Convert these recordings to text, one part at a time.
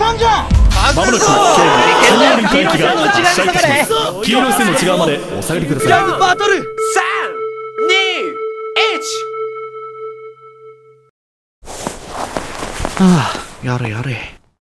さんじゃん。 まもなく警備海域が発射いたします。黄色い線の内側までお下がりください。 バトル。3、2、1。 ああ、やれやれ。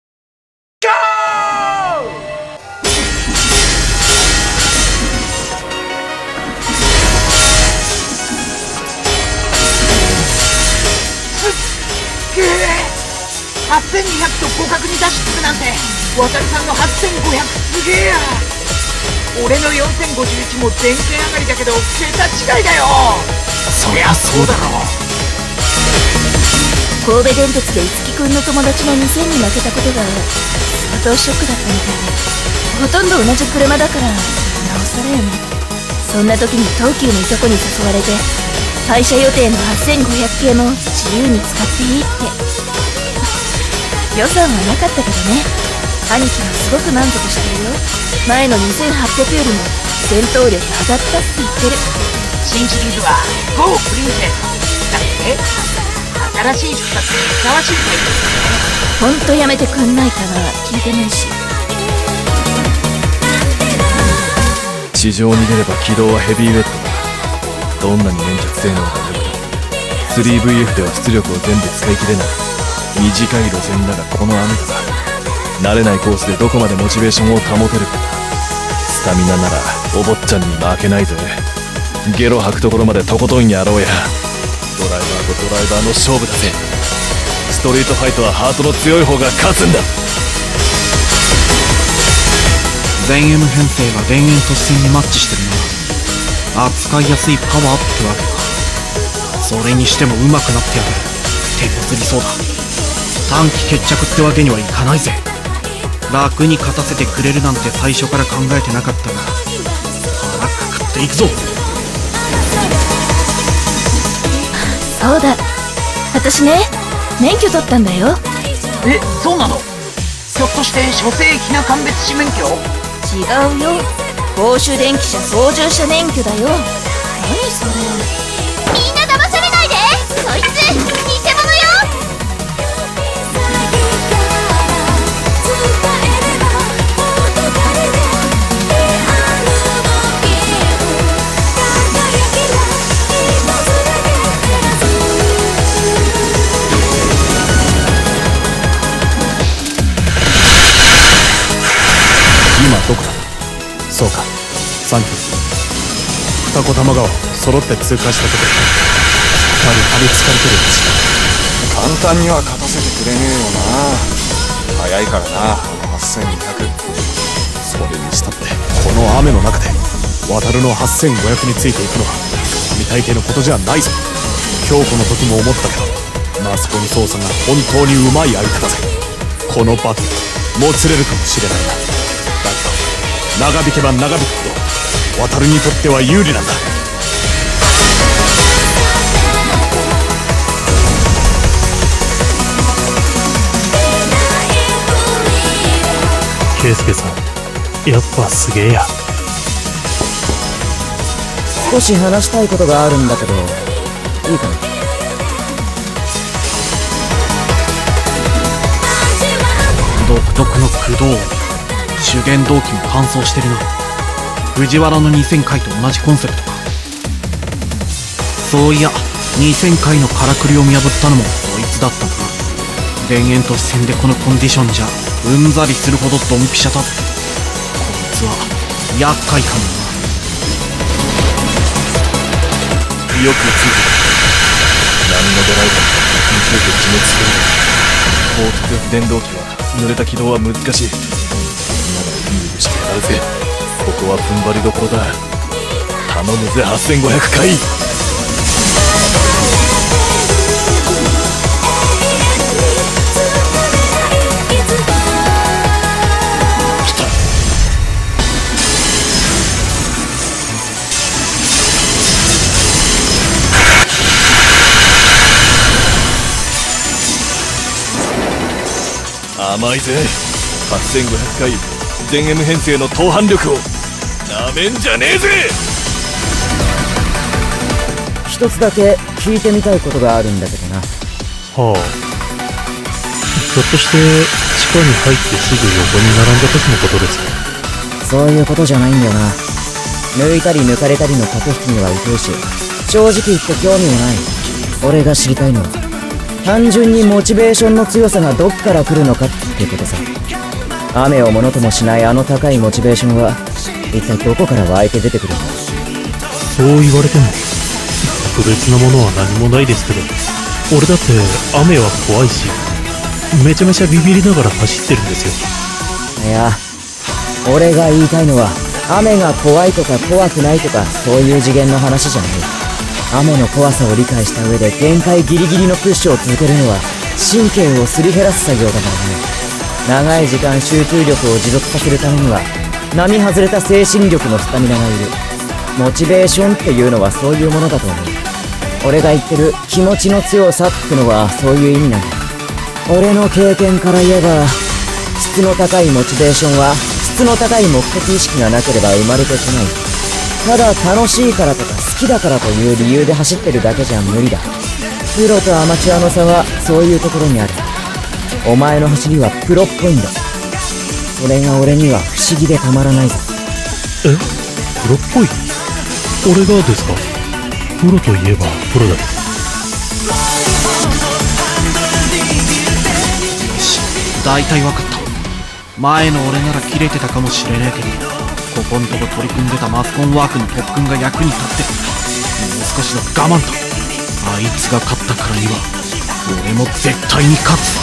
8200と互角にダッシュするなんて、渡さんの8500すげえや。俺の4051も全件上がりだけど桁違いだよ。そりゃそうだろ。 神戸電鉄で樹くんの友達の2000に負けたことが相当ショックだったみたい。ほとんど同じ車だからなおさらよね。そんな時に東急のいとこに誘われて、会社予定の8500系も自由に使っていいって。予算はなかったけどね。兄貴はすごく満足してるよ。前の2800よりも戦闘力上がったって言ってる。 新シリーズは GO プリンセスだって新しい出発にふさわしいタイプですね。 ほんとやめてくんないかな。聞いてないし。 地上に出れば軌道はヘビーウェットだ。どんなに粘着性能が良くても 3VF では出力を全部使い切れない。短い路線だがこの雨風、慣れないコースでどこまでモチベーションを保てるか。スタミナならお坊ちゃんに負けないぜ。ゲロ吐くところまでとことんやろうや。ドライバーとドライバーの勝負だぜ。ストリートファイトはハートの強い方が勝つんだ。 全 M 編成が田園都市戦にマッチしてるな。扱いやすいパワーってわけか。それにしても上手くなってやる。手こずりそうだ。短期決着ってわけにはいかないぜ。楽に勝たせてくれるなんて最初から考えてなかったが、腹くくっていくぞ。 そうだ、私ね、免許取ったんだよ。 え、そうなの？ひょっとして書生避難鑑別士免許？ 違うよ、公衆電気車操縦者免許だよ。何それ。みんな騙されないで。そいつ偽物よ。 今どこだ。そうか、サンキュー。二子玉川揃って通過したところ、二人張り付かれてるんです。 簡単には勝たせてくれねえよな。早いからな、8200。 それにしたってこの雨の中で渡るの8500についていくのは神大抵のことじゃないぞ。京子の時も思ったけど、マスコミ操作が本当にうまい相手だぜ。このバトルもつれるかもしれないな。だけど長引けば長引くほど渡るにとっては有利なんだ。 圭介さん、やっぱすげえや。 少し話したいことがあるんだけど、いいかな。 独特の駆動、主元動機も乾燥してるな。藤原の2000回と同じコンセプトか。そういや、2000回のからくりを見破ったのもそいつだったな。田園都市戦でこのコンディションじゃうんざりするほどドンピシャだぜ。こいつは厄介かもな。 よくついてる。何のドライバーも勢いで自滅する。高速不電動機は濡れた軌道は難しい。ならいい許してやるぜ。ここは踏ん張りどころだ。頼むぜ8500回。甘いぜ。8500回全 M 編成の投反力をなめんじゃねえぜ。 一つだけ聞いてみたいことがあるんだけどな。 はあ、ひょっとして地下に入ってすぐ横に並んだ時のことですか？ そういうことじゃないんだよな。抜いたり抜かれたりの駆け引きには疎いし、正直言って興味もない。俺が知りたいのは単純にモチベーションの強さがどっから来るのかってことさ。雨をものともしないあの高いモチベーションは一体どこから湧いて出てくるんだ？ そう言われても特別なものは何もないですけど、俺だって雨は怖いし、めちゃめちゃビビりながら走ってるんですよ。 いや、俺が言いたいのは雨が怖いとか怖くないとかそういう次元の話じゃない。雨の怖さを理解した上で限界ギリギリのプッシュを続けるのは神経をすり減らす作業だからね。長い時間集中力を持続させるためには並外れた精神力のスタミナがいる。モチベーションっていうのはそういうものだと思う。俺が言ってる気持ちの強さってのはそういう意味なんだ。俺の経験から言えば、質の高いモチベーションは質の高い目的意識がなければ生まれてこない。ただ楽しいからとか好きだからという理由で走ってるだけじゃ無理だ。プロとアマチュアの差はそういうところにある。お前の走りはプロっぽいんだ。それが俺には不思議でたまらないぞ。 え？プロっぽい？俺がですか？プロといえばプロだ。よし、大体分かった。前の俺ならキレてたかもしれねえけど、ここんとこ取り組んでたマスコンワークの特訓が役に立ってる。もう少しの我慢だ。あいつが勝ったからには俺も絶対に勝つ。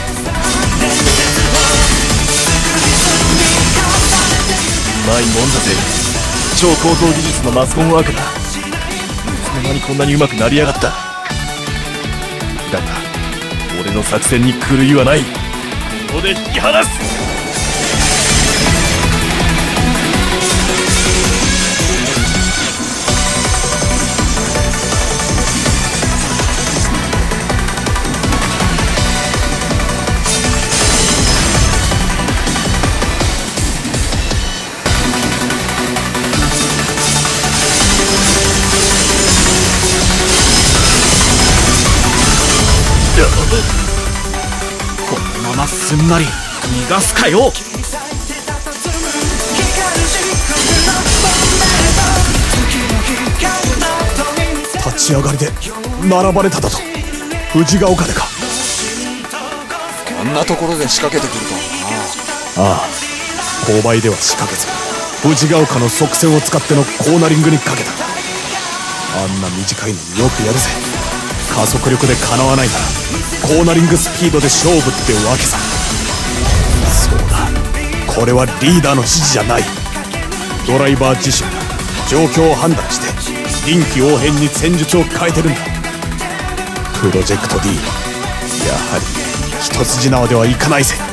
うまいもんだぜ。超高等技術のマスコンワークだ。いつの間にこんなにうまくなりやがった。だが俺の作戦に狂いはない。ここで引き離す。 このまますんなり逃がすかよ。 立ち上がりで並ばれただと。藤ヶ丘でか。 あんなところで仕掛けてくるとはな。 ああ、勾配では仕掛けず藤ヶ丘の側線を使ってのコーナリングにかけた。あんな短いのによくやるぜ。加速力でかなわないならコーナリングスピードで勝負ってわけさ。そうだ、これはリーダーの指示じゃない。ドライバー自身が状況を判断して臨機応変に戦術を変えてるんだ。プロジェクト D、 やはり一筋縄ではいかないぜ。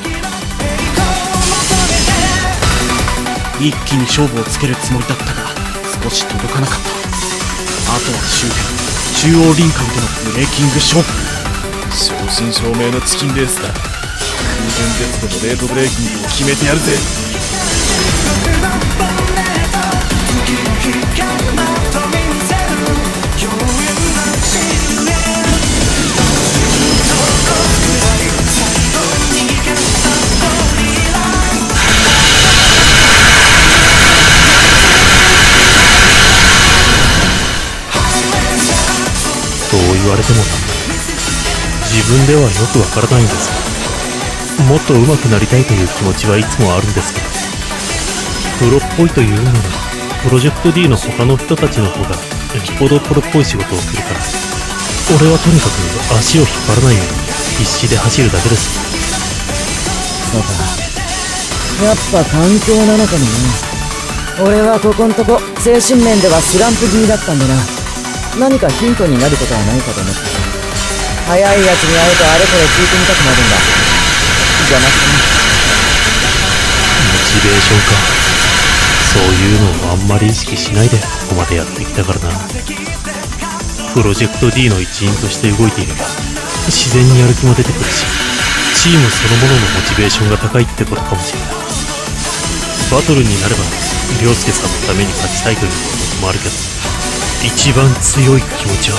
一気に勝負をつけるつもりだったが少し届かなかった。あとは周辺中央臨海でのブレーキング勝負。 正真正銘のチキンレースだ。空前絶後のレートブレーキングを決めてやるぜ。 そう言われてもな、自分ではよくわからないんです。もっと上手くなりたいという気持ちはいつもあるんですけど、プロっぽいというのならプロジェクト D の他の人たちの方がよっぽどプロっぽい仕事をするから、俺はとにかく足を引っ張らないように必死で走るだけです。 そうか、やっぱ環境なのかもな。俺はここんとこ精神面ではスランプ気味だったんだな。何かヒントになることはないかと思ってた。早いやつに会うとあれこれ聞いてみたくなるんだ。邪魔したモチベーションか。そういうのをあんまり意識しないでここまでやってきたからな。プロジェクト D の一員として動いていれば自然にやる気も出てくるし、チームそのもののモチベーションが高いってことかもしれない。バトルになれば凌介さんのために勝ちたいということもあるけど、一番強い気持ちは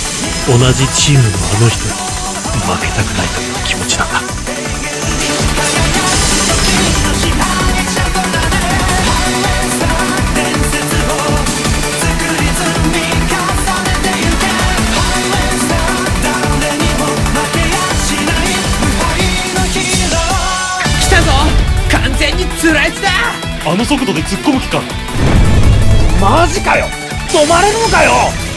同じチームのあの人に負けたくないという気持ちなんだ。 あの速度で突っ込む気か。 マジかよ、止まれるのかよ。